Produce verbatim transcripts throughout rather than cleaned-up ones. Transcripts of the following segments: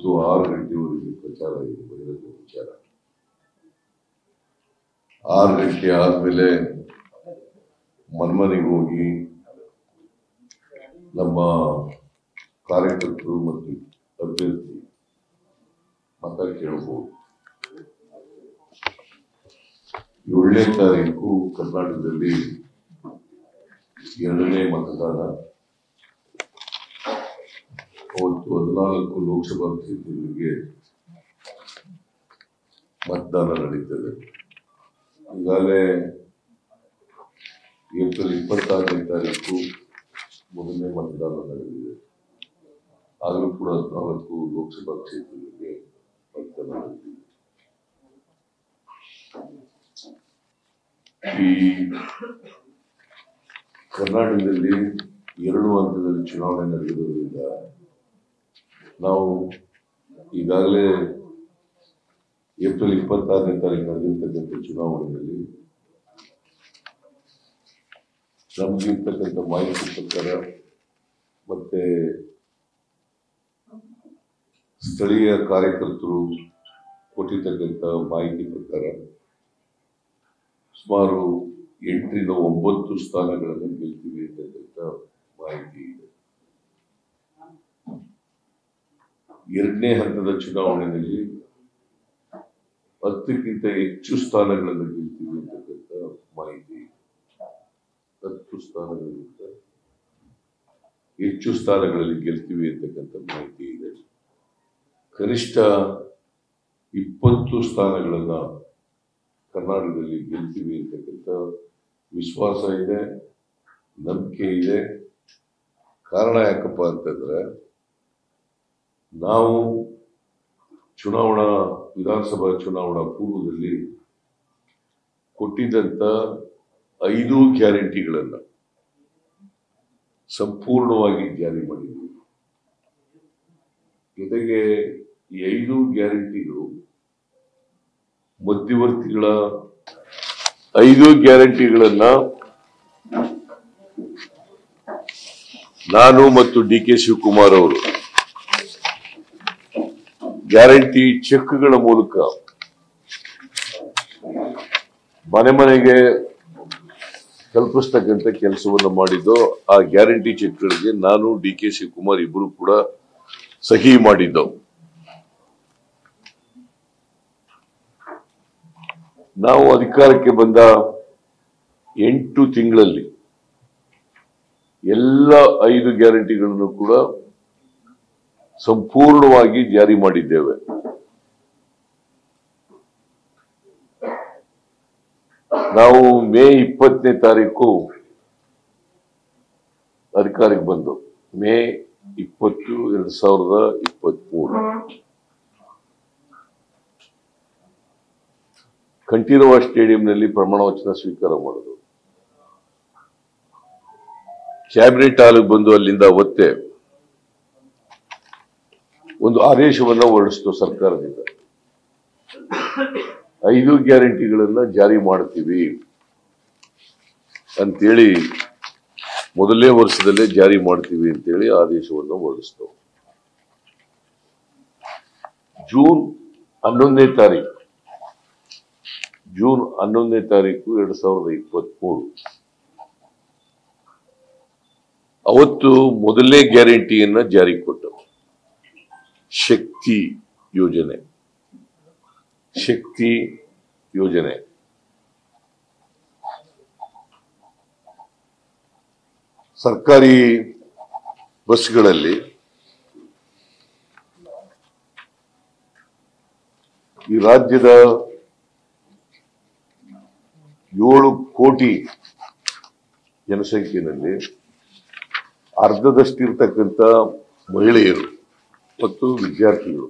ಇವತ್ತು ಆರು ಗಂಟೆವರೆಗೆ ಪ್ರಚಾರ ಇದೆ, ಬಹಿರಂಗ ಪ್ರಚಾರ. ಆರು ಗಂಟೆ ಆದ್ಮೇಲೆ ಮನ್ಮನೆಗೆ ಹೋಗಿ ನಮ್ಮ ಕಾರ್ಯಕರ್ತರು ಮತ್ತು ಅಭ್ಯರ್ಥಿ ಮತ ಕೇಳಬಹುದು. ಏಳನೇ ತಾರೀಕು ಕರ್ನಾಟಕದಲ್ಲಿ ಎರಡನೇ ಮತದಾನ. ಅವತ್ತು ಹದಿನಾಲ್ಕು ಲೋಕಸಭಾ ಕ್ಷೇತ್ರಗಳಿಗೆ ಮತದಾನ ನಡೀತದೆ. ಈಗಾಗಲೇ ಏಪ್ರಿಲ್ ಇಪ್ಪತ್ತಾರನೇ ತಾರೀಕು ಮೊದಲನೇ ಮತದಾನ ನಡೆದಿದೆ. ಆಗಲೂ ಕೂಡ ಹದಿನಾಲ್ಕು ಲೋಕಸಭಾ ಕ್ಷೇತ್ರಗಳಿಗೆ ಮತದಾನ ನಡೆದಿದೆ. ಈ ಕರ್ನಾಟಕದಲ್ಲಿ ಎರಡು ಹಂತದಲ್ಲಿ ಚುನಾವಣೆ ನಡೆದಿರುವುದರಿಂದ ನಾವು ಈಗಾಗಲೇ ಏಪ್ರಿಲ್ ಇಪ್ಪತ್ತಾರನೇ ತಾರೀಕು ನಡೆದಿರ್ತಕ್ಕಂಥ ಚುನಾವಣೆಯಲ್ಲಿ ನಮಗಿರ್ತಕ್ಕಂಥ ಮಾಹಿತಿ ಪ್ರಕಾರ ಮತ್ತೆ ಸ್ಥಳೀಯ ಕಾರ್ಯಕರ್ತರು ಕೊಟ್ಟಿರ್ತಕ್ಕಂಥ ಮಾಹಿತಿ ಪ್ರಕಾರ ಸುಮಾರು ಎಂಟರಿಂದ ಒಂಬತ್ತು ಸ್ಥಾನಗಳನ್ನು ಗೆಲ್ತೀವಿ ಅಂತಕ್ಕಂಥ ಮಾಹಿತಿ ಇದೆ. ಎರಡನೇ ಹಂತದ ಚುನಾವಣೆಯಲ್ಲಿ ಹತ್ತಕ್ಕಿಂತ ಹೆಚ್ಚು ಸ್ಥಾನಗಳನ್ನು ಗೆಲ್ತೀವಿ ಅಂತಕ್ಕಂಥ ಮಾಹಿತಿ ಇದೆ. ಹತ್ತು ಸ್ಥಾನಗಳಿಗಿಂತ ಹೆಚ್ಚು ಸ್ಥಾನಗಳಲ್ಲಿ ಗೆಲ್ತೀವಿ ಅಂತಕ್ಕಂಥ ಮಾಹಿತಿ ಇದೆ. ಕನಿಷ್ಠ ಇಪ್ಪತ್ತು ಸ್ಥಾನಗಳನ್ನ ಕರ್ನಾಟಕದಲ್ಲಿ ಗೆಲ್ತೀವಿ ಅಂತಕ್ಕಂಥ ವಿಶ್ವಾಸ ಇದೆ, ನಂಬಿಕೆ ಇದೆ. ಕಾರಣ ಯಾಕಪ್ಪ ಅಂತಂದ್ರೆ ನಾವು ಚುನಾವಣಾ ವಿಧಾನಸಭಾ ಚುನಾವಣಾ ಪೂರ್ವದಲ್ಲಿ ಕೊಟ್ಟಿದ್ದಂತ ಐದು ಗ್ಯಾರಂಟಿಗಳನ್ನ ಸಂಪೂರ್ಣವಾಗಿ ಜಾರಿ ಮಾಡಿದ್ವಿ. ಜೊತೆಗೆ ಈ ಐದು ಗ್ಯಾರಂಟಿಗಳು ಮಧ್ಯವರ್ತಿಗಳ ಐದು ಗ್ಯಾರಂಟಿಗಳನ್ನ ನಾನು ಮತ್ತು ಡಿ ಕೆ ಶಿವಕುಮಾರ್ ಅವರು ಗ್ಯಾರಂಟಿ ಚೆಕ್ಗಳ ಮೂಲಕ ಮನೆ ಮನೆಗೆ ತಲುಪಿಸ್ತಕ್ಕಂಥ ಕೆಲಸವನ್ನು ಮಾಡಿದ್ದು. ಆ ಗ್ಯಾರಂಟಿ ಚೆಕ್ಗಳಿಗೆ ನಾನು ಡಿ ಕೆ ಶಿವಕುಮಾರ್ ಇಬ್ಬರು ಕೂಡ ಸಹಿ ಮಾಡಿದ್ದವು. ನಾವು ಅಧಿಕಾರಕ್ಕೆ ಬಂದ ಎಂಟು ತಿಂಗಳಲ್ಲಿ ಎಲ್ಲ ಐದು ಗ್ಯಾರಂಟಿಗಳನ್ನು ಕೂಡ ಸಂಪೂರ್ಣವಾಗಿ ಜಾರಿ ಮಾಡಿದ್ದೇವೆ. ನಾವು ಮೇ ಇಪ್ಪತ್ತನೇ ತಾರೀಕು ಅಧಿಕಾರಕ್ಕೆ ಬಂದು ಮೇ ಇಪ್ಪತ್ತು ಎರಡ್ ಸಾವಿರದ ಇಪ್ಪತ್ತ್ ಮೂರು ಕಂಠೀರವ ಸ್ಟೇಡಿಯಂನಲ್ಲಿ ಪ್ರಮಾಣ ವಚನ ಸ್ವೀಕಾರ ಮಾಡೋದು. ಕ್ಯಾಬಿನೆಟ್ ಹಾಲ್ಗೆ ಬಂದು ಅಲ್ಲಿಂದ ಅವತ್ತೇ ಒಂದು ಆದೇಶವನ್ನ ಹೊರಡಿಸಿತು ಸರ್ಕಾರದಿಂದ. ಐದು ಗ್ಯಾರಂಟಿಗಳನ್ನ ಜಾರಿ ಮಾಡ್ತೀವಿ ಅಂತೇಳಿ ಮೊದಲನೇ ವರ್ಷದಲ್ಲೇ ಜಾರಿ ಮಾಡ್ತೀವಿ ಅಂತೇಳಿ ಆದೇಶವನ್ನು ಹೊರಡಿಸಿತು. ಜೂನ್ ಹನ್ನೊಂದನೇ ತಾರೀಕು ಜೂನ್ ಹನ್ನೊಂದನೇ ತಾರೀಕು ಎರಡ್ ಸಾವಿರದ ಇಪ್ಪತ್ತ್ ಮೂರು ಅವತ್ತು ಮೊದಲನೇ ಗ್ಯಾರಂಟಿಯನ್ನ ಜಾರಿ ಕೊಟ್ಟವು. ಶಕ್ತಿ ಯೋಜನೆ ಶಕ್ತಿ ಯೋಜನೆ ಸರ್ಕಾರಿ ಬಸ್ಗಳಲ್ಲಿ ಈ ರಾಜ್ಯದ ಏಳು ಕೋಟಿ ಜನಸಂಖ್ಯೆಯಲ್ಲಿ ಅರ್ಧದಷ್ಟಿರ್ತಕ್ಕಂಥ ಮಹಿಳೆಯರು ಮತ್ತು ವಿದ್ಯಾರ್ಥಿಗಳು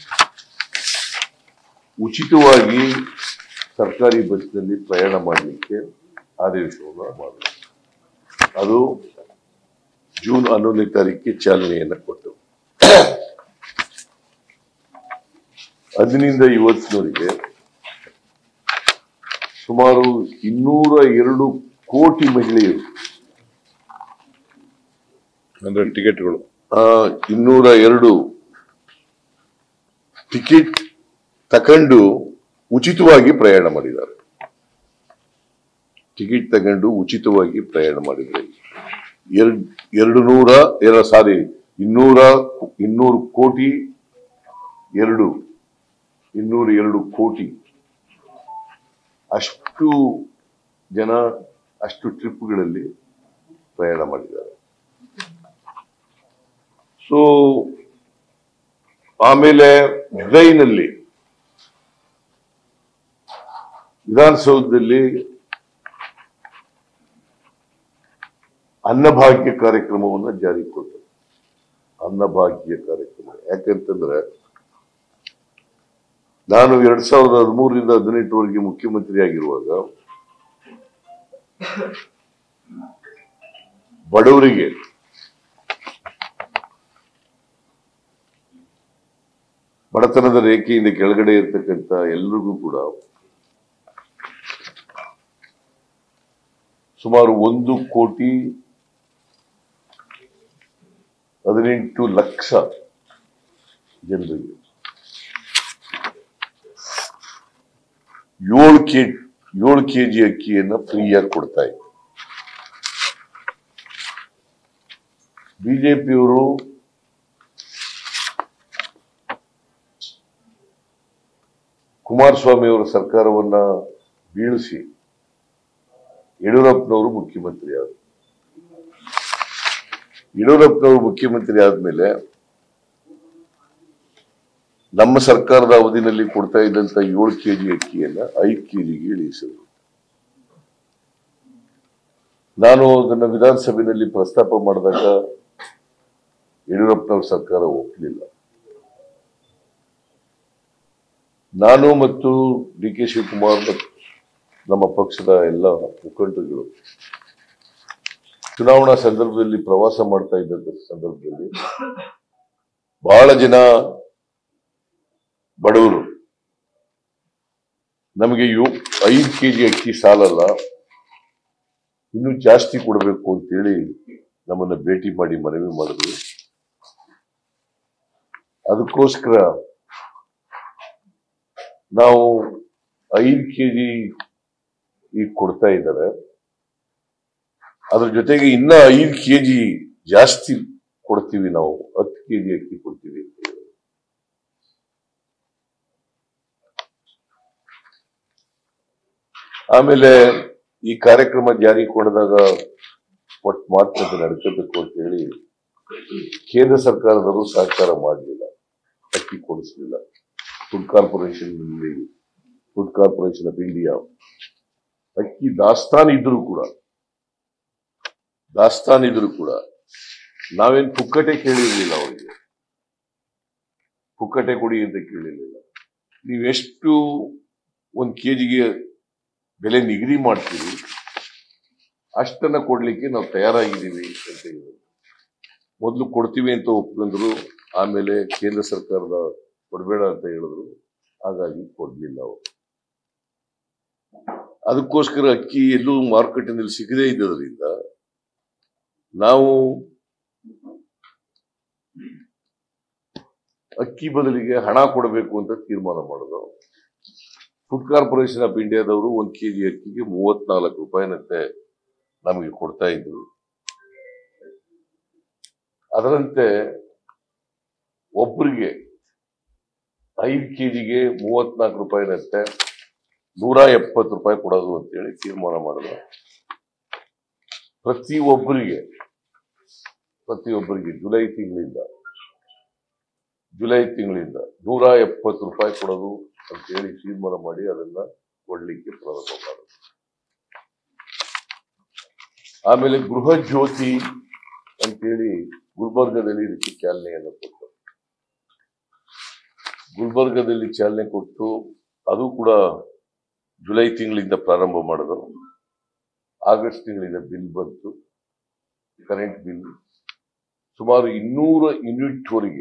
ಉಚಿತವಾಗಿ ಸರ್ಕಾರಿ ಬಸ್ನಲ್ಲಿ ಪ್ರಯಾಣ ಮಾಡಲಿಕ್ಕೆ ಆದೇಶವನ್ನು ಮಾಡಿದರು. ಅದು ಜೂನ್ ಹನ್ನೊಂದನೇ ತಾರೀಕಿಗೆ ಚಾಲನೆಯನ್ನು ಕೊಟ್ಟರು. ಅದರಿಂದ ಇವತ್ತಿನವರೆಗೆ ಸುಮಾರು ಇನ್ನೂರ ಎರಡು ಕೋಟಿ ಮಹಿಳೆಯರು ಅಂದ್ರೆ ಟಿಕೆಟ್ಗಳು ಇನ್ನೂರ ಎರಡು ಟಿಕೆಟ್ ತಕೊಂಡು ಉಚಿತವಾಗಿ ಪ್ರಯಾಣ ಮಾಡಿದ್ದಾರೆ. ಟಿಕೆಟ್ ತಗೊಂಡು ಉಚಿತವಾಗಿ ಪ್ರಯಾಣ ಮಾಡಿದ್ದಾರೆ. ಎರಡ್ ಎರಡು ನೂರ ಎಲ್ಲ ಸಾರಿ ಇನ್ನೂರ ಇನ್ನೂರು ಕೋಟಿ ಎರಡು ಇನ್ನೂರ ಎರಡು ಕೋಟಿ ಅಷ್ಟು ಜನ ಅಷ್ಟು ಟ್ರಿಪ್ಗಳಲ್ಲಿ ಪ್ರಯಾಣ ಮಾಡಿದ್ದಾರೆ. ಸೊ ಆಮೇಲೆ ಡಿಸೈನಲ್ಲಿ ವಿಧಾನಸೌಧದಲ್ಲಿ ಅನ್ನಭಾಗ್ಯ ಕಾರ್ಯಕ್ರಮವನ್ನು ಜಾರಿಗೆ ಕೊಟ್ಟರು. ಅನ್ನಭಾಗ್ಯ ಕಾರ್ಯಕ್ರಮ ಯಾಕಂತಂದ್ರೆ ನಾನು ಎರಡ್ ಸಾವಿರದ ಹದಿಮೂರರಿಂದ ಹದಿನೆಂಟರವರೆಗೆ ಮುಖ್ಯಮಂತ್ರಿ ಆಗಿರುವಾಗ ಬಡವರಿಗೆ ಬಡತನದ ರೇಖೆಯಿಂದ ಕೆಳಗಡೆ ಇರ್ತಕ್ಕಂಥ ಎಲ್ರಿಗೂ ಕೂಡ ಸುಮಾರು ಒಂದು ಕೋಟಿ ಹದಿನೆಂಟು ಲಕ್ಷ ಜನರಿಗೆ ಏಳು ಕೆ ಏಳು ಕೆಜಿ ಅಕ್ಕಿಯನ್ನ ಫ್ರೀಯಾಗಿ ಕೊಡ್ತಾ ಇತ್ತು. ಬಿಜೆಪಿಯವರು ಕುಮಾರಸ್ವಾಮಿ ಅವರ ಸರ್ಕಾರವನ್ನ ಬೀಳಿಸಿ ಯಡಿಯೂರಪ್ಪನವರು ಮುಖ್ಯಮಂತ್ರಿ ಆದರು. ಯಡಿಯೂರಪ್ಪನವರು ಮುಖ್ಯಮಂತ್ರಿ ಆದ್ಮೇಲೆ ನಮ್ಮ ಸರ್ಕಾರದ ಅವಧಿನಲ್ಲಿ ಕೊಡ್ತಾ ಇದ್ದಂತ ಏಳು ಕೆಜಿ ಅಕ್ಕಿಯನ್ನ ಐದು ಕೆಜಿಗೆ ಇಳಿಸಿದ್ರು. ನಾನು ಅದನ್ನ ವಿಧಾನಸಭೆಯಲ್ಲಿ ಪ್ರಸ್ತಾಪ ಮಾಡಿದಾಗ ಯಡಿಯೂರಪ್ಪನವ್ರ ಸರ್ಕಾರ ಒಪ್ಪಲಿಲ್ಲ. ನಾನು ಮತ್ತು ಡಿ ಕೆ ಶಿವಕುಮಾರ್ ನಮ್ಮ ಪಕ್ಷದ ಎಲ್ಲ ಮುಖಂಡರುಗಳು ಚುನಾವಣಾ ಸಂದರ್ಭದಲ್ಲಿ ಪ್ರವಾಸ ಮಾಡ್ತಾ ಇದ್ದಂತ ಸಂದರ್ಭದಲ್ಲಿ ಬಹಳ ಜನ ಬಡವರು ನಮಗೆ ಐದು ಕೆಜಿ ಅಕ್ಕಿ ಸಾಲಲ್ಲ, ಇನ್ನೂ ಜಾಸ್ತಿ ಕೊಡಬೇಕು ಅಂತೇಳಿ ನಮ್ಮನ್ನ ಭೇಟಿ ಮಾಡಿ ಮನವಿ ಮಾಡಿದ್ರು. ಅದಕ್ಕೋಸ್ಕರ ನಾವು ಐದು ಕೆಜಿ ಈಗ ಕೊಡ್ತಾ ಇದ್ದಾರೆ, ಅದ್ರ ಜೊತೆಗೆ ಇನ್ನ ಐದು ಕೆಜಿ ಜಾಸ್ತಿ ಕೊಡ್ತೀವಿ, ನಾವು ಹತ್ತು ಕೆಜಿ ಅಕ್ಕಿ ಕೊಡ್ತೀವಿ ಅಂತ ಹೇಳಿ. ಆಮೇಲೆ ಈ ಕಾರ್ಯಕ್ರಮ ಜಾರಿ ಕೊಡದಾಗ ಒಟ್ಟು ಮಾತುಕತೆ ನಡ್ಕೋಬೇಕು ಅಂತ ಹೇಳಿ ಕೇಂದ್ರ ಸರ್ಕಾರದವರು ಸಹಕಾರ ಮಾಡಲಿಲ್ಲ, ಅಕ್ಕಿ ಕೊಡಿಸಲಿಲ್ಲ. Food corporation food corporation of India ಅಕ್ಕಿ ದಾಸ್ತಾನು ಇದ್ರು ಕೂಡ ದಾಸ್ತಾನು ಇದ್ರು ಕೂಡ ನಾವೇನ್ ಪುಕ್ಕಟೆ ಕೇಳಿರ್ಲಿಲ್ಲ, ಅವರಿಗೆ ಪುಕ್ಕಟೆ ಕೊಡಿ ಅಂತ ಕೇಳಿರ್ಲಿಲ್ಲ. ನೀವೆಷ್ಟು ಒಂದ್ ಕೆಜಿಗೆ ಬೆಲೆ ನಿಗದಿ ಮಾಡ್ತೀವಿ ಅಷ್ಟನ್ನ ಕೊಡ್ಲಿಕ್ಕೆ ನಾವು ತಯಾರಾಗಿದ್ದೀವಿ ಅಂತ ಹೇಳಿದ್ರು. ಮೊದಲು ಕೊಡ್ತೀವಿ ಅಂತ ಒಪ್ಕೊಂಡ್ರು, ಆಮೇಲೆ ಕೇಂದ್ರ ಸರ್ಕಾರದ ಕೊಡಬೇಡ ಅಂತ ಹೇಳಿದ್ರು, ಹಾಗಾಗಿ ಕೊಡ್ಲಿಲ್ಲ ಅವರು. ಅದಕ್ಕೋಸ್ಕರ ಅಕ್ಕಿ ಎಲ್ಲೂ ಮಾರುಕಟ್ಟೆನಲ್ಲಿ ಸಿಗದೇ ಇದ್ದದ್ರಿಂದ ನಾವು ಅಕ್ಕಿ ಬದಲಿಗೆ ಹಣ ಕೊಡಬೇಕು ಅಂತ ತೀರ್ಮಾನ ಮಾಡಿದ್ರು. ಫುಡ್ ಕಾರ್ಪೊರೇಷನ್ ಆಫ್ ಇಂಡಿಯಾದವರು ಒಂದ್ ಕೆಜಿ ಅಕ್ಕಿಗೆ ಮೂವತ್ನಾಲ್ಕು ರೂಪಾಯಿನಂತೆ ನಮಗೆ ಕೊಡ್ತಾ ಇದ್ರು. ಅದರಂತೆ ಒಬ್ಬರಿಗೆ ಐದು ಕೆಜಿಗೆ ಮೂವತ್ನಾಲ್ಕು ರೂಪಾಯಿನಂತೆ ನೂರ ಎಪ್ಪತ್ತು ರೂಪಾಯಿ ಕೊಡೋದು ಅಂತೇಳಿ ತೀರ್ಮಾನ ಮಾಡಿದ್ರು. ಪ್ರತಿಯೊಬ್ಬರಿಗೆ ಪ್ರತಿಯೊಬ್ಬರಿಗೆ ಜುಲೈ ತಿಂಗಳಿಂದ ಜುಲೈ ತಿಂಗಳಿಂದ ನೂರ ಎಪ್ಪತ್ತು ರೂಪಾಯಿ ಕೊಡೋದು ಅಂತೇಳಿ ತೀರ್ಮಾನ ಮಾಡಿ ಅದನ್ನ ಕೊಡ್ಲಿಕ್ಕೆ ಪ್ರಾರಂಭ ಮಾಡಿದ್ರು. ಆಮೇಲೆ ಗೃಹ ಜ್ಯೋತಿ ಅಂತೇಳಿ ಗುಲ್ಬರ್ಗದಲ್ಲಿ ಇದಕ್ಕೆ ಚಾಲನೆಯನ್ನು ಕೊಟ್ಟು ಗುಲ್ಬರ್ಗದಲ್ಲಿ ಚಾಲನೆ ಕೊಟ್ಟು ಅದು ಕೂಡ ಜುಲೈ ತಿಂಗಳಿಂದ ಪ್ರಾರಂಭ ಮಾಡಿದ್ರು. ಆಗಸ್ಟ್ ತಿಂಗಳಿಂದ ಬಿಲ್ ಬಂತು, ಕರೆಂಟ್ ಬಿಲ್ ಸುಮಾರು ಇನ್ನೂರ ಯೂನಿಟ್ ವರೆಗೆ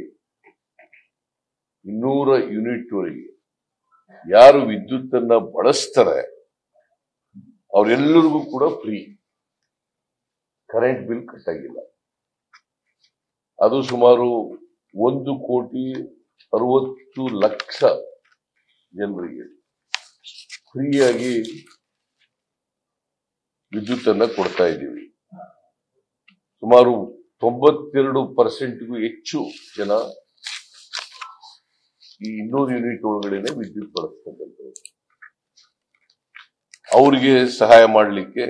ಇನ್ನೂರ ಯೂನಿಟ್ ವರೆಗೆ ಯಾರು ವಿದ್ಯುತ್ ಅನ್ನ ಬಳಸ್ತಾರೆ ಅವರೆಲ್ಲರಿಗೂ ಕೂಡ ಫ್ರೀ, ಕರೆಂಟ್ ಬಿಲ್ ಕಟ್ಟಾಗಿಲ್ಲ. ಅದು ಸುಮಾರು ಒಂದು ಕೋಟಿ ಅರವತ್ತು ಲಕ್ಷ ಜನರಿಗೆ ಫ್ರೀಯಾಗಿ ವಿದ್ಯುತ್ ಅನ್ನ ಕೊಡ್ತಾ ಇದ್ದೀವಿ. ಸುಮಾರು ತೊಂಬತ್ತೆರಡು ಪರ್ಸೆಂಟ್ಗೂ ಹೆಚ್ಚು ಜನ ಈ ಇನ್ನೂರು ಯೂನಿಟ್ ಒಳಗಡೆನೆ ವಿದ್ಯುತ್ ಬಳಸ್ತಕ್ಕಂಥವ್ರು. ಅವರಿಗೆ ಸಹಾಯ ಮಾಡಲಿಕ್ಕೆ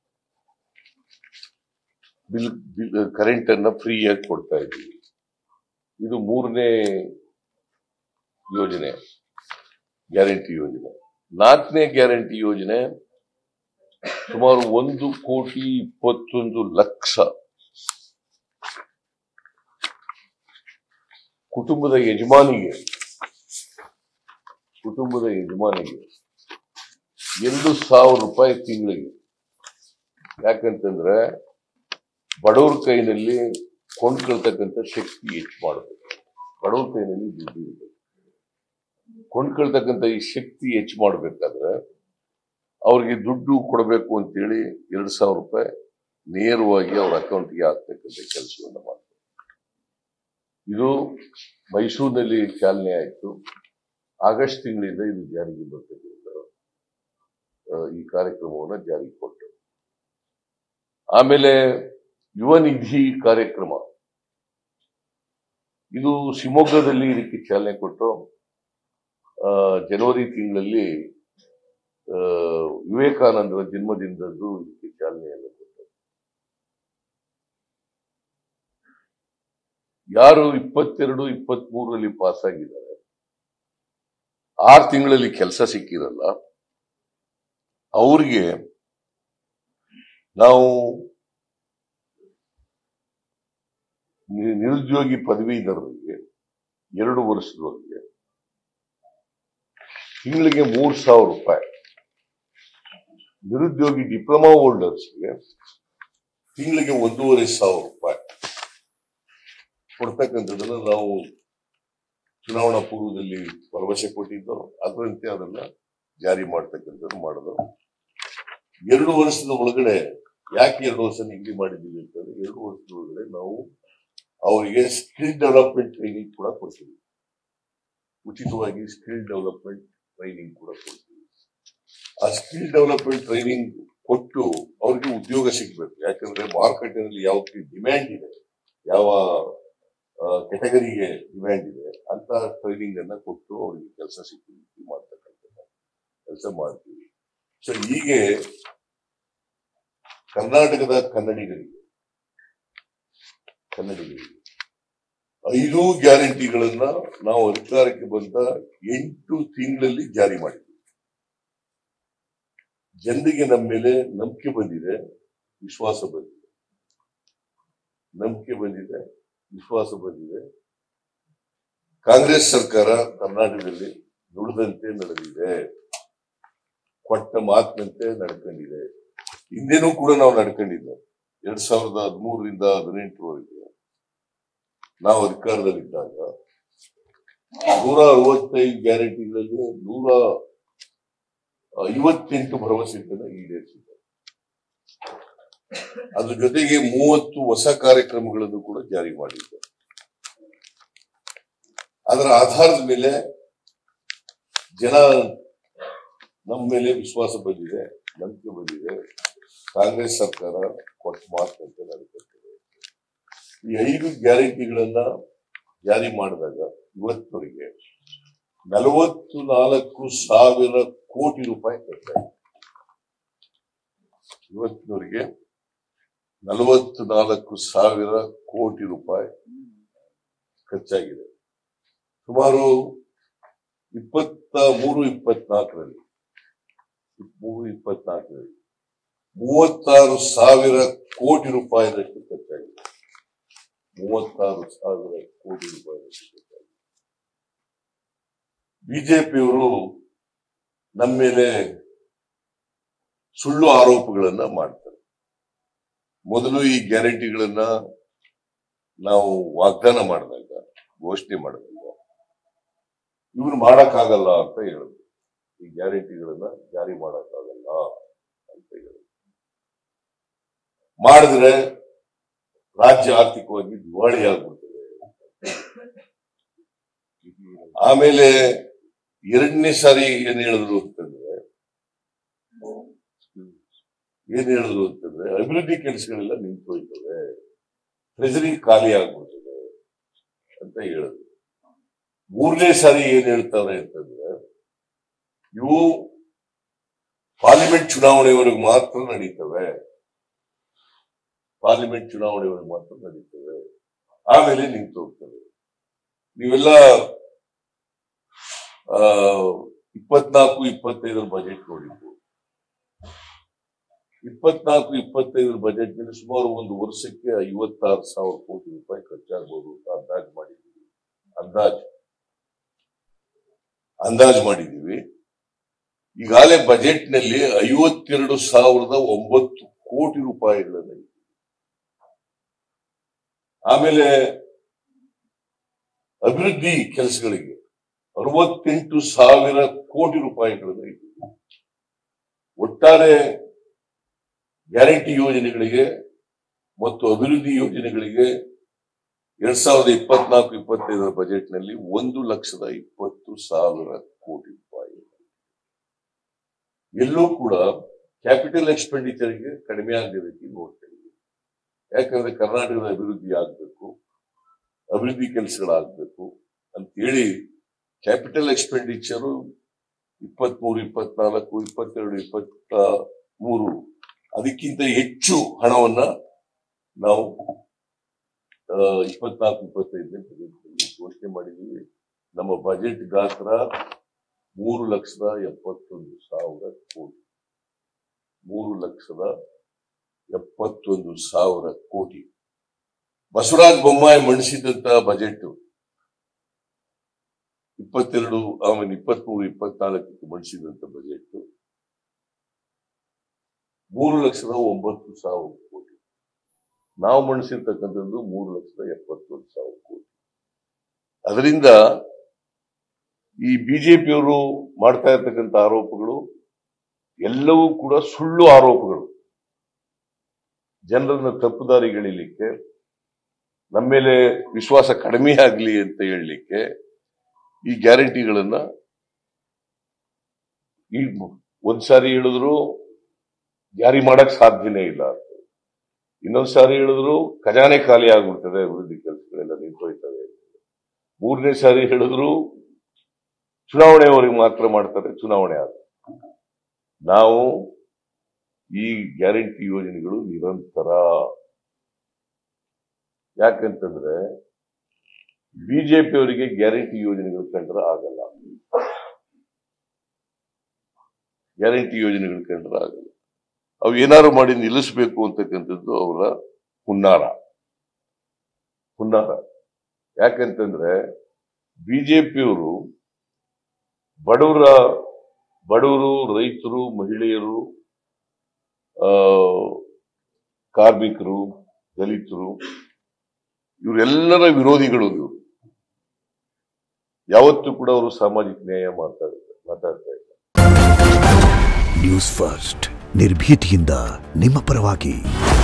ಬಿಲ್ ಬಿಲ್ ಕರೆಂಟ್ ಅನ್ನ ಫ್ರೀಯಾಗಿ ಕೊಡ್ತಾ ಇದ್ದೀವಿ. ಇದು ಮೂರನೇ ಯೋಜನೆ, ಗ್ಯಾರಂಟಿ ಯೋಜನೆ. ನಾಲ್ಕನೇ ಗ್ಯಾರಂಟಿ ಯೋಜನೆ ಸುಮಾರು ಒಂದು ಕೋಟಿ ಇಪ್ಪತ್ತೊಂದು ಲಕ್ಷ ಕುಟುಂಬದ ಯಜಮಾನಿಗೆ ಕುಟುಂಬದ ಯಜಮಾನಿಗೆ ಎರಡು ಸಾವಿರ ರೂಪಾಯಿ ತಿಂಗಳಿಗೆ. ಯಾಕಂತಂದ್ರೆ ಬಡವ್ರ ಕೈನಲ್ಲಿ ಕೊಂಡ್ಕೊಳ್ತಕ್ಕಂಥ ಶಕ್ತಿ ಹೆಚ್ಚು ಮಾಡಬೇಕು. ಬಡವ್ರ ಕೈನಲ್ಲಿ ದುಡ್ಡು ಇರಬೇಕು. ಕೊಂಡ್ಕೊಳ್ತಕ್ಕಂಥ ಈ ಶಕ್ತಿ ಹೆಚ್ಚು ಮಾಡಬೇಕಾದ್ರೆ ಅವ್ರಿಗೆ ದುಡ್ಡು ಕೊಡಬೇಕು ಅಂತೇಳಿ ಎರಡು ಸಾವಿರ ರೂಪಾಯಿ ನೇರವಾಗಿ ಅವ್ರ ಅಕೌಂಟ್ಗೆ ಹಾಕ್ತಕ್ಕಂಥ ಕೆಲಸವನ್ನು ಮಾಡ್ತಾರೆ. ಇದು ಮೈಸೂರಿನಲ್ಲಿ ಚಾಲನೆ ಆಯಿತು. ಆಗಸ್ಟ್ ತಿಂಗಳಿಂದ ಇದು ಜಾರಿಗೆ ಬರ್ತಕ್ಕಂಥ ಈ ಕಾರ್ಯಕ್ರಮವನ್ನು ಜಾರಿಗೆ ಕೊಟ್ಟು, ಆಮೇಲೆ ಯುವ ನಿಧಿ ಕಾರ್ಯಕ್ರಮ ಇದು ಶಿವಮೊಗ್ಗದಲ್ಲಿ ಇದಕ್ಕೆ ಚಾಲನೆ ಕೊಟ್ಟು ಜನವರಿ ತಿಂಗಳಲ್ಲಿ ವಿವೇಕಾನಂದರ ಜನ್ಮದಿನದಂದು ಇದಕ್ಕೆ ಚಾಲನೆಯನ್ನು ಕೊಟ್ಟು, ಯಾರು ಇಪ್ಪತ್ತೆರಡು ಇಪ್ಪತ್ತ್ ಮೂರರಲ್ಲಿ ಪಾಸ್ ಆಗಿದ್ದಾರೆ, ಆರು ತಿಂಗಳಲ್ಲಿ ಕೆಲಸ ಸಿಕ್ಕಿರಲ್ಲ, ಅವ್ರಿಗೆ ನಾವು ನಿರುದ್ಯೋಗಿ ಪದವೀಧರರಿಗೆ ಎರಡು ವರ್ಷದವರೆಗೆ ತಿಂಗಳಿಗೆ ಮೂರ್ ಸಾವಿರ ರೂಪಾಯಿ, ನಿರುದ್ಯೋಗಿ ಡಿಪ್ಲೊಮಾ ಹೋಲ್ಡರ್ಸ್ಗೆ ತಿಂಗಳಿಗೆ ಒಂದೂವರೆ ಸಾವಿರ ರೂಪಾಯಿ ಕೊಡ್ತಕ್ಕಂಥದ್ದನ್ನ ನಾವು ಚುನಾವಣಾ ಪೂರ್ವದಲ್ಲಿ ಭರವಸೆ ಕೊಟ್ಟಿದ್ದೋ ಅದರಂತೆ ಅದನ್ನ ಜಾರಿ ಮಾಡ್ತಕ್ಕಂಥದ್ದು ಮಾಡಿದ್ರು. ಎರಡು ವರ್ಷದ ಒಳಗಡೆ ಯಾಕೆ ಎರಡು ವರ್ಷ ನಿಗದಿ ಮಾಡಿದ್ದೀವಿ ಅಂತಂದ್ರೆ, ಎರಡು ವರ್ಷದ ಒಳಗಡೆ ನಾವು ಅವರಿಗೆ ಸ್ಕಿಲ್ ಡೆವಲಪ್ಮೆಂಟ್ ಟ್ರೈನಿಂಗ್ ಕೂಡ ಕೊಡ್ತೀವಿ. ಉಚಿತವಾಗಿ ಸ್ಕಿಲ್ ಡೆವಲಪ್ಮೆಂಟ್ ಟ್ರೈನಿಂಗ್ ಕೂಡ ಕೊಡ್ತೀವಿ. ಆ ಸ್ಕಿಲ್ ಡೆವಲಪ್ಮೆಂಟ್ ಟ್ರೈನಿಂಗ್ ಕೊಟ್ಟು ಅವ್ರಿಗೆ ಉದ್ಯೋಗ ಸಿಗ್ಬೇಕು. ಯಾಕಂದ್ರೆ ಮಾರುಕಟ್ಟೆಯಲ್ಲಿ ಯಾವ ಡಿಮ್ಯಾಂಡ್ ಇದೆ, ಯಾವ ಕೆಟಗರಿಗೆ ಡಿಮ್ಯಾಂಡ್ ಇದೆ ಅಂತ ಟ್ರೈನಿಂಗ್ ಅನ್ನ ಕೊಟ್ಟು ಅವರಿಗೆ ಕೆಲಸ ಸಿಕ್ಕಿ ಮಾಡ್ತಕ್ಕಂಥ ಕೆಲಸ ಮಾಡ್ತೀವಿ. ಸೊ ಹೀಗೆ ಕರ್ನಾಟಕದ ಕನ್ನಡಿಗರಿಗೆ ಕನ್ನಡಿಗರಿಗೆ ಐದು ಗ್ಯಾರಂಟಿಗಳನ್ನ ನಾವು ಅಧಿಕಾರಕ್ಕೆ ಬಂದ ಎಂಟು ತಿಂಗಳಲ್ಲಿ ಜಾರಿ ಮಾಡಿದ್ವಿ. ಜನರಿಗೆ ನಮ್ಮ ಮೇಲೆ ನಂಬಿಕೆ ಬಂದಿದೆ, ವಿಶ್ವಾಸ ಬಂದಿದೆ. ನಂಬಿಕೆ ಬಂದಿದೆ, ವಿಶ್ವಾಸ ಬಂದಿದೆ. ಕಾಂಗ್ರೆಸ್ ಸರ್ಕಾರ ಕರ್ನಾಟಕದಲ್ಲಿ ನುಡಿದಂತೆ ನಡೆದಿದೆ, ಕೊಟ್ಟ ಮಾತಿನಂತೆ ನಡ್ಕೊಂಡಿದೆ. ಹಿಂದೆನೂ ಕೂಡ ನಾವು ನಡ್ಕೊಂಡಿದ್ದೆ. ಎರಡ್ ಸಾವಿರದ ಹದಿಮೂರರಿಂದ ಹದಿನೆಂಟರವರೆಗೆ ನಾವು ಅಧಿಕಾರದಲ್ಲಿದ್ದಾಗ ನೂರ ಅರವತ್ತೈದು ಗ್ಯಾರಂಟಿಗಳಲ್ಲಿ ನೂರ ಐವತ್ತೆಂಟು ಭರವಸೆಗಳನ್ನ ಈಡೇರಿಸಿದ್ದಾರೆ. ಅದ್ರ ಜೊತೆಗೆ ಮೂವತ್ತು ಹೊಸ ಕಾರ್ಯಕ್ರಮಗಳನ್ನು ಕೂಡ ಜಾರಿ ಮಾಡಿದ್ದಾರೆ. ಅದರ ಆಧಾರದ ಮೇಲೆ ಜನ ನಮ್ಮ ಮೇಲೆ ವಿಶ್ವಾಸ ಬಂದಿದೆ, ನಂಬಿಕೆ ಬಂದಿದೆ. ಕಾಂಗ್ರೆಸ್ ಸರ್ಕಾರ ಕೊಟ್ಟ ಮಾತಂತೆ ನಡೆಯುತ್ತದೆ. ಈ ಐದು ಗ್ಯಾರಂಟಿಗಳನ್ನ ಜಾರಿ ಮಾಡಿದಾಗ ಇವತ್ತವರೆಗೆ ನಲವತ್ತು ನಾಲ್ಕು ಸಾವಿರ ಕೋಟಿ ರೂಪಾಯಿ ಖರ್ಚಾಗಿದೆ. ಇವತ್ತಿನವರೆಗೆ ನಲವತ್ತು ನಾಲ್ಕು ಸಾವಿರ ಕೋಟಿ ರೂಪಾಯಿ ಖರ್ಚಾಗಿದೆ. ಸುಮಾರು ಇಪ್ಪತ್ತ ಮೂರು ಇಪ್ಪತ್ನಾಲ್ಕರಲ್ಲಿ ಮೂರು ಇಪ್ಪತ್ನಾಲ್ಕರಲ್ಲಿ ಮೂವತ್ತಾರು ಸಾವಿರ ಕೋಟಿ ರೂಪಾಯಿದಷ್ಟು ಖರ್ಚಾಗಿದೆ. ಮೂವತ್ತಾರು ಸಾವಿರ ಕೋಟಿ ರೂಪಾಯಿದಷ್ಟು ಖರ್ಚಾಗಿದೆ. ಬಿಜೆಪಿಯವರು ನಮ್ಮ ಮೇಲೆ ಸುಳ್ಳು ಆರೋಪಗಳನ್ನ ಮಾಡ್ತಾರೆ. ಮೊದಲು ಈ ಗ್ಯಾರಂಟಿಗಳನ್ನ ನಾವು ವಾಗ್ದಾನ ಮಾಡಿದಾಗ, ಘೋಷಣೆ ಮಾಡಿದಾಗ ಇವ್ರು ಮಾಡಕ್ಕಾಗಲ್ಲ ಅಂತ ಹೇಳಿದ್ರು. ಈ ಗ್ಯಾರಂಟಿಗಳನ್ನ ಜಾರಿ ಮಾಡಕ್ಕಾಗಲ್ಲ ಅಂತ ಹೇಳಿದ್ರು. ಮಾಡಿದ್ರೆ ರಾಜ್ಯ ಆರ್ಥಿಕವಾಗಿ ದಿವಾಳಿ ಆಗ್ಬಿಡ್ತದೆ. ಈ ಆಮೇಲೆ ಎರಡನೇ ಸಾರಿ ಏನ್ ಹೇಳಿದ್ರು ಅಂತಂದ್ರೆ ಏನ್ ಹೇಳಿದ್ರು ಅಂತಂದ್ರೆ ಅಭಿವೃದ್ಧಿ ಕೆಲಸಗಳೆಲ್ಲ ನಿಂತು ಹೋಯ್ತವೆ, ಟ್ರೆಜರಿ ಖಾಲಿ ಆಗ್ಬಿಡ್ತದೆ ಅಂತ ಹೇಳಿದ್ರು. ಮೂರನೇ ಸಾರಿ ಏನ್ ಹೇಳ್ತಾರೆ ಅಂತಂದ್ರೆ ಇವು ಪಾರ್ಲಿಮೆಂಟ್ ಚುನಾವಣೆವರೆಗೂ ಮಾತ್ರ ನಡೀತವೆ, ಪಾರ್ಲಿಮೆಂಟ್ ಚುನಾವಣೆವರೆಗೂ ಮಾತ್ರ ನಡೀತವೆ, ಆಮೇಲೆ ನಿಂತು ಹೋಗ್ತವೆ. ನೀವೆಲ್ಲ ಆ ಇಪ್ಪತ್ನಾಲ್ಕು ಇಪ್ಪತ್ತೈದರ ಬಜೆಟ್ ನೋಡಿದ್ದು. ಇಪ್ಪತ್ನಾಲ್ಕು ಇಪ್ಪತ್ತೈದರ ಬಜೆಟ್ ನಲ್ಲಿ ಸುಮಾರು ಒಂದು ವರ್ಷಕ್ಕೆ ಐವತ್ತಾರು ಸಾವಿರ ಕೋಟಿ ರೂಪಾಯಿ ಖರ್ಚಾಗಬಹುದು ಅಂತ ಅಂದಾಜು ಮಾಡಿದ್ದೀವಿ. ಅಂದಾಜು ಅಂದಾಜು ಮಾಡಿದ್ದೀವಿ. ಈಗಾಗಲೇ ಬಜೆಟ್ ನಲ್ಲಿ ಐವತ್ತೆರಡು ಸಾವಿರದ ಒಂಬತ್ತು ಕೋಟಿ ರೂಪಾಯಿಗಳನ್ನ ಇಟ್ಟಿದ್ದೀವಿ. ಆಮೇಲೆ ಅಭಿವೃದ್ಧಿ ಕೆಲಸಗಳಿಗೆ ಅರವತ್ತೆಂಟು ಸಾವಿರ ಕೋಟಿ ರೂಪಾಯಿಗಳನ್ನ ಇಟ್ಟಿದ್ದೀವಿ. ಒಟ್ಟಾರೆ ಗ್ಯಾರಂಟಿ ಯೋಜನೆಗಳಿಗೆ ಮತ್ತು ಅಭಿವೃದ್ಧಿ ಯೋಜನೆಗಳಿಗೆ ಎರಡ್ ಸಾವಿರದ ಇಪ್ಪತ್ನಾಲ್ಕು ಇಪ್ಪತ್ತೈದರ ಬಜೆಟ್ ನಲ್ಲಿ ಒಂದು ಲಕ್ಷದ ಇಪ್ಪತ್ತು ಸಾವಿರ ಕೋಟಿ ರೂಪಾಯಿ. ಎಲ್ಲೂ ಕೂಡ ಕ್ಯಾಪಿಟಲ್ ಎಕ್ಸ್ಪೆಂಡಿಚರ್ಗೆ ಕಡಿಮೆ ಆಗದ ರೀತಿ ನೋಡ್ತಾ ಇದ್ದೀವಿ. ಯಾಕಂದ್ರೆ ಕರ್ನಾಟಕದ ಅಭಿವೃದ್ಧಿ ಆಗ್ಬೇಕು, ಅಭಿವೃದ್ಧಿ ಕೆಲಸಗಳಾಗಬೇಕು ಅಂತೇಳಿ ಕ್ಯಾಪಿಟಲ್ ಎಕ್ಸ್ಪೆಂಡಿಚರು ಇಪ್ಪತ್ಮೂರು ಇಪ್ಪತ್ನಾಲ್ಕು ಇಪ್ಪತ್ತೆರಡು ಇಪ್ಪತ್ತ ಮೂರು ಅದಕ್ಕಿಂತ ಹೆಚ್ಚು ಹಣವನ್ನ ನಾವು ಇಪ್ಪತ್ನಾಲ್ಕು ಇಪ್ಪತ್ತೈದನೇ ಘೋಷಣೆ ಮಾಡಿದ್ದೀವಿ. ನಮ್ಮ ಬಜೆಟ್ ಗಾತ್ರ ಮೂರು ಲಕ್ಷದ ಎಪ್ಪತ್ತೊಂದು ಸಾವಿರ ಕೋಟಿ ಮೂರು ಲಕ್ಷದ ಎಪ್ಪತ್ತೊಂದು ಸಾವಿರ ಕೋಟಿ. ಬಸವರಾಜ ಬೊಮ್ಮಾಯಿ ಮಂಡಿಸಿದಂತಹ ಬಜೆಟ್ ಇಪ್ಪತ್ತೆರಡು ಆಮೇಲೆ ಇಪ್ಪತ್ಮೂರು ಇಪ್ಪತ್ನಾಲ್ಕಕ್ಕೆ ಮಂಡಿಸಿದಂತ ಬಜೆಟ್ ಮೂರು ಲಕ್ಷದ ಒಂಬತ್ತು ಸಾವಿರ ಕೋಟಿ. ನಾವು ಮಂಡಿಸಿರ್ತಕ್ಕಂಥದ್ದು ಮೂರು ಲಕ್ಷದ ಎಪ್ಪತ್ತೊಂದು ಸಾವಿರ ಕೋಟಿ. ಅದರಿಂದ ಈ ಬಿಜೆಪಿಯವರು ಮಾಡ್ತಾ ಇರ್ತಕ್ಕಂಥ ಆರೋಪಗಳು ಎಲ್ಲವೂ ಕೂಡ ಸುಳ್ಳು ಆರೋಪಗಳು. ಜನರನ್ನ ತಪ್ಪುದಾರಿಗಳಿಲಿಕ್ಕೆ, ನಮ್ಮ ಮೇಲೆ ವಿಶ್ವಾಸ ಕಡಿಮೆ ಆಗಲಿ ಅಂತ ಹೇಳಲಿಕ್ಕೆ ಈ ಗ್ಯಾರಂಟಿಗಳನ್ನ ಈ ಒಂದ್ಸಾರಿ ಹೇಳಿದ್ರು ಜಾರಿ ಮಾಡಕ್ ಸಾಧ್ಯನೇ ಇಲ್ಲ, ಇನ್ನೊಂದ್ ಸಾರಿ ಹೇಳಿದ್ರು ಖಜಾನೆ ಖಾಲಿ ಆಗ್ಬಿಡ್ತದೆ, ಅಭಿವೃದ್ಧಿ ಕೆಲಸಗಳೆಲ್ಲ ನಿಂತೋಯ್ತವೆ. ಮೂರನೇ ಸಾರಿ ಹೇಳಿದ್ರು ಚುನಾವಣೆವರೆಗೆ ಮಾತ್ರ ಮಾಡ್ತಾರೆ, ಚುನಾವಣೆ ಆದ. ನಾವು ಈ ಗ್ಯಾರಂಟಿ ಯೋಜನೆಗಳು ನಿರಂತರ. ಯಾಕಂತಂದ್ರೆ ಬಿಜೆಪಿಯವರಿಗೆ ಗ್ಯಾರಂಟಿ ಯೋಜನೆಗಳು ಕಂಡ್ರೆ ಆಗಲ್ಲ, ಗ್ಯಾರಂಟಿ ಯೋಜನೆಗಳು ಕಂಡ್ರೆ ಆಗಲ್ಲ. ಅವು ಏನಾದ್ರು ಮಾಡಿ ನಿಲ್ಲಿಸಬೇಕು ಅಂತಕ್ಕಂಥದ್ದು ಅವರ ಹುನ್ನಾರ ಹುನ್ನಾರ ಯಾಕಂತಂದ್ರೆ ಬಿಜೆಪಿಯವರು ಬಡವರ ಬಡವರು ರೈತರು, ಮಹಿಳೆಯರು, ಆ ಕಾರ್ಮಿಕರು, ದಲಿತರು ಇವರೆಲ್ಲರ ವಿರೋಧಿಗಳು. ಇವರು ಯಾವತ್ತೂ ಕೂಡ ಅವರು ಸಾಮಾಜಿಕ ನ್ಯಾಯ ಮಾತಾಡ್ತಾರೆ ಮಾತಾಡ್ತಾ ಇದ್ದಾರೆ. ನ್ಯೂಸ್ ಫಸ್ಟ್ ನಿರ್ಭೀತಿಯಿಂದ ನಿಮ್ಮ ಪರವಾಗಿ.